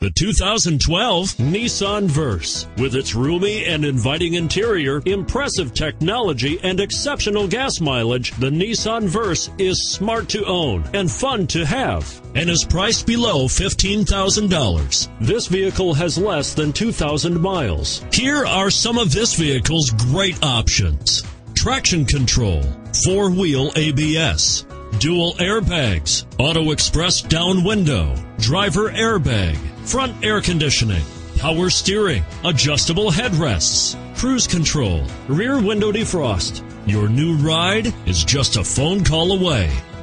The 2012 Nissan Versa. With its roomy and inviting interior, impressive technology, and exceptional gas mileage, the Nissan Versa is smart to own and fun to have, and is priced below $15,000. This vehicle has less than 2,000 miles. Here are some of this vehicle's great options: traction control, 4-wheel ABS, dual airbags, auto express down window, driver airbag, front air conditioning, power steering, adjustable headrests, cruise control, rear window defrost. Your new ride is just a phone call away.